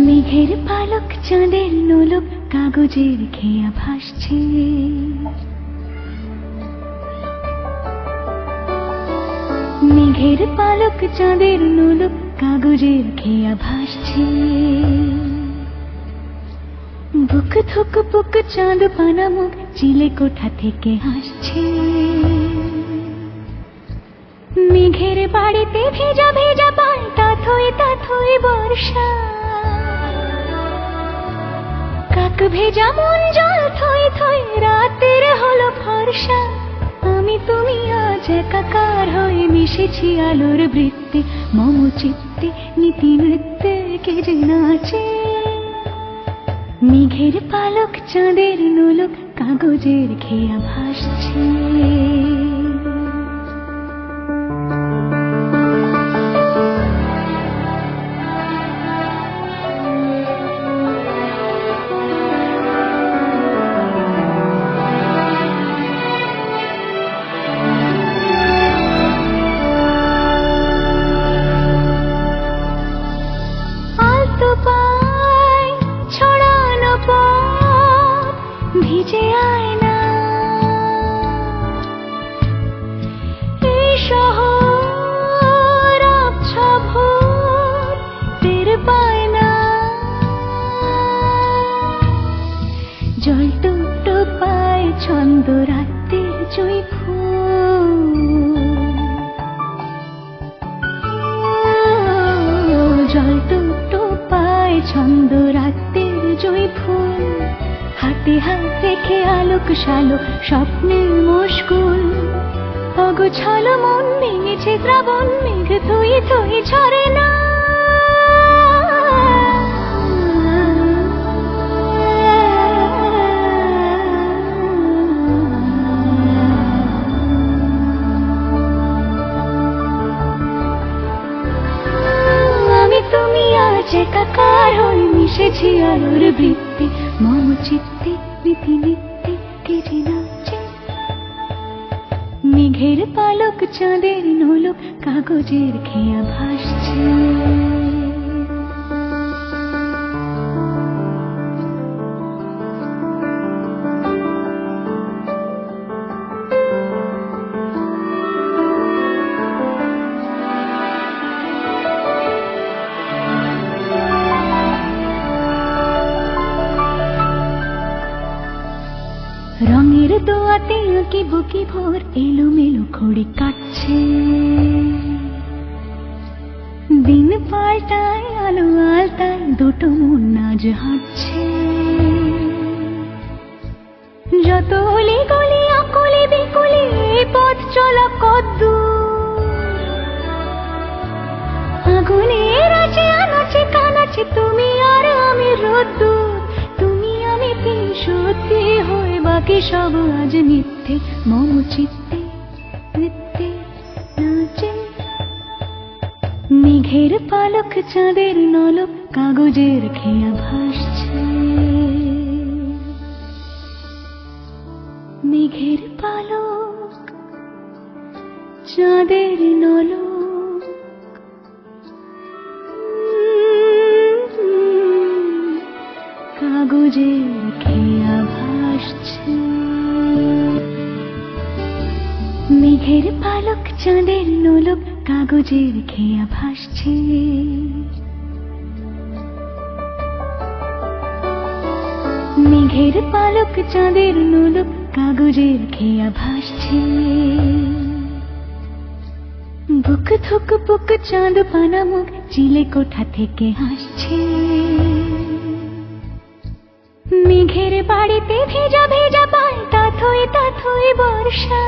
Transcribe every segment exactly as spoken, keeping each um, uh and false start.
মেঘের পালক চাঁদের নোলক কাগজের খেয়া ভাসছে। মেঘের পালক চাঁদের নোলক কাগজের খেয়া ভাসছে। বুক থুক বুক চাঁদ পানা মুখ চিলে কোঠা থেকে হাসছে। মেঘের বাড়িতে ভেজা ভেজা পায় তাথই তাথই বর্ষা। কাক ভেজা মন জল থই থই রাতের হলো ফর্সা। আমি তুমি আজ একাকার হয়ে মিশেছি আলোর বৃত্তে। মম চিত্তে নীতি নৃত্যে কে যে নাচে। মেঘের পালক চাঁদের নোলক কাগজের খেয়া ভাসছে। ভিজে আয়না এই শহর আবছা ভোর টের পায় না। জল টুকটো পায় ছন্দ রাতের জুঁই ফুল। জল টুকটো পায় ছন্দ রাতের জুঁই ফুল। হাতে হাত রেখে আলোক শালো স্বপ্নের মুশকুল। অগোছালো মন ভেঙেছে দ্রাবণ মেঘ থই থই ঝরে না। আমি তুমি আজ একাকার হয়ে মিশেছি আলোর বৃত্তে। মম চিত্তে নীতি নিত্যে কে যে নাচে। মেঘের পালক চাঁদের নোলক কাগজের খেয়া ভাসছে। রঙের দোয়াতে আঁকি বুকি ভোর এলোমেলো খড়ি কাটছে। দিন পাল্টায় আলো আলতায় দুটো মন আজ হাঁটছে। যত অলি গলি আকলি বিকলি এই পথ চলা কদ্দূর। আগুনের আছে আনাচে কানাচে তুমি আর আমি রোদ্দুর। সত্যি হয়ে বাকি সব আজ মিথ্যে। মম চিত্তে নৃত্যে নাচে। মেঘের পালক চাঁদের নলক কাগজের খেয়া ভাসছে। মেঘের পালক চাঁদের নলক কাগজের খেয়া ভাসছে। মেঘের পালক চাঁদের নোলক কাগজের খেয়া ভাসছে। মেঘের পালক চাঁদের নোলক কাগজের খেয়া ভাসছে। বুক থুক বুক চাঁদ পানা মুখ চিলে কোঠা থেকে হাসছে। মেঘের বাড়িতে ভেজা ভেজা পায় তাথই তাথই বর্ষা।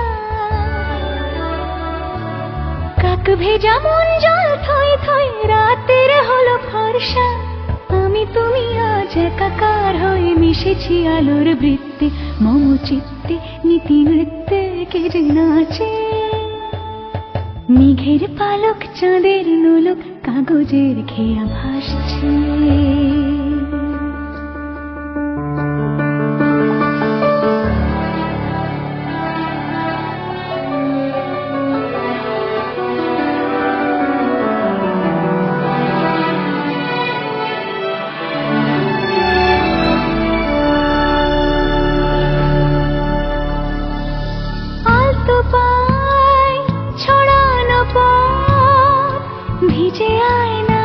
কাক ভেজা মন জল থই থই রাতের হলো ফর্সা। আমি তুমি আজ একাকার হয়ে মিশেছি আলোর বৃত্তে। মম চিত্তে নীতি নৃত্যে কে যে নাচে। মেঘের পালক চাঁদের নোলক কাগজের খেয়া ভাসছে। যে আয়না,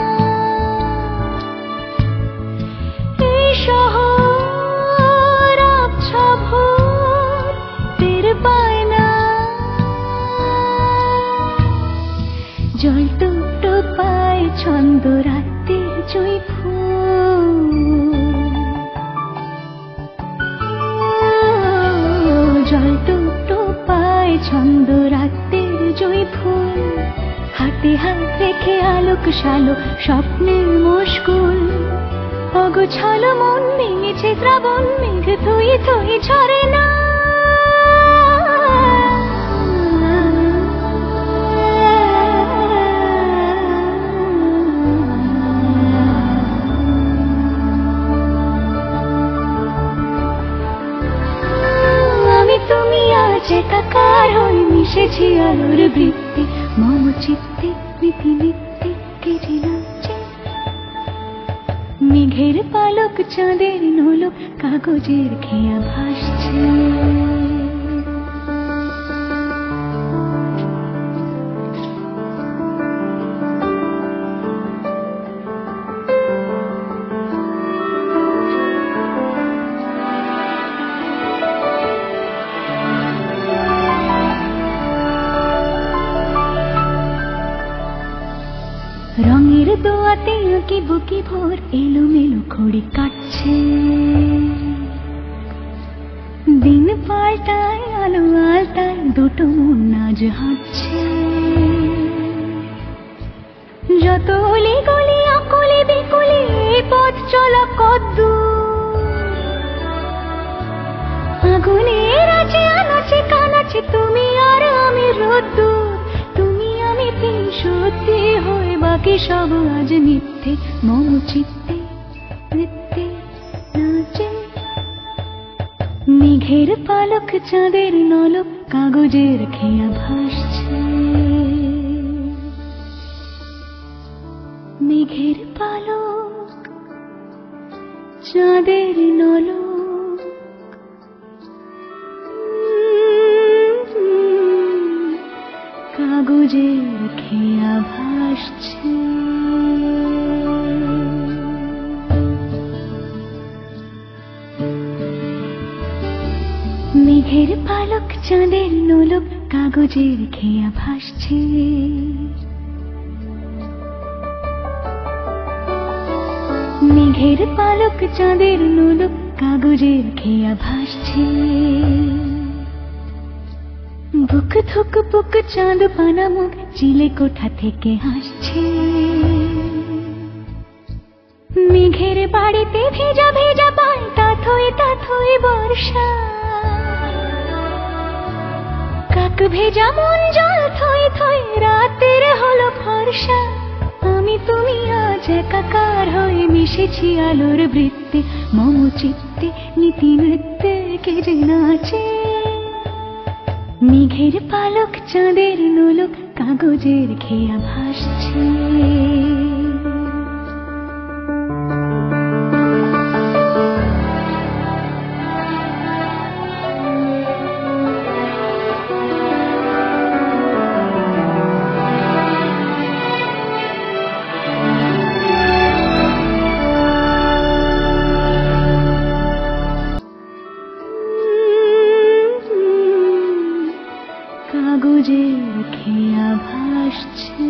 এই শহর আবছা ভোর টের পায় না। জল টুকটো পায় ছন্দ রাতের জুঁই ফুল, জল টুকটো পায় ছন্দ রাতের জুঁই ফুল। হাতে হাত রেখে আলোক শালো স্বপ্নের মুশকুল। অগোছালো মন ভেঙেছে শ্রাবণ মেঘ থই থই ঝরে না। আমি তুমি আজ একাকার হয়ে মিশেছি আলোর বৃত্তে, মম চিত্তে নীতি নিত্যে কেটে নাচে। মেঘের পালক চাঁদের নোলক কাগজের খেয়া ভাসছে। রঙের দোয়াতে আঁকি বুকি ভোর এলোমেলো খড়ি কাটছে। দিন পাল্টায় আলো আলতায় দুটো মন আজ হাঁটছে। যত অলি গলি অকলি বিকলি পথ চলা কদ্দূর। আগুনের আছে আনাচে কানাচে তুমি আর আমি রোদ্দুর। তুমি আমি তিন সত্যি হয়ে বাকি সব আজ মিথ্যে, মম চিত্তে নৃত্যে নাচে। মেঘের পালক চাঁদের নলক কাগজের খেয়া ভাসছে। মেঘের পালক চাঁদের নলক কাগজের খেয়া ভাসছে। মেঘের পালক চাঁদের নোলক কাগজের খেয়া ভাসছে। মেঘের পালক চাঁদের নোলক কাগজের খেয়া ভাসছে। বুক থুক বুক চাঁদ পানা মুখ চিলে কোঠা থেকে হাসছে। মেঘের বাড়িতে ভেজা ভেজা পায় তাথই তাথই বর্ষা। কাক ভেজা মন জল থই থই রাতের হলো ফর্সা। আমি তুমি আজ একাকার হয়ে মিশেছি আলোর বৃত্তে, মম চিত্তে নীতি নৃত্যে কেজে নাচে। মেঘের পালক চাঁদের নোলক কাগজের খেয়া ভাসছে। কাগজের খেয়া ভাসছে।